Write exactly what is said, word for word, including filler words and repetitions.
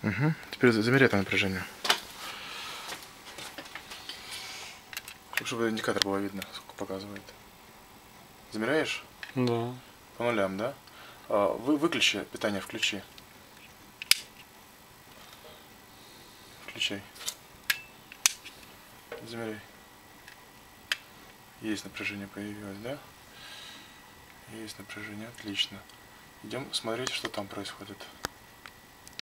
Угу. Теперь замеряй это напряжение. Чтобы индикатор было видно, сколько показывает. Замеряешь? Да. По нулям, да? А, вы выключи питание, включи. Включай. Замеряй. Есть напряжение появилось, да? Есть напряжение, отлично. Идем смотреть, что там происходит.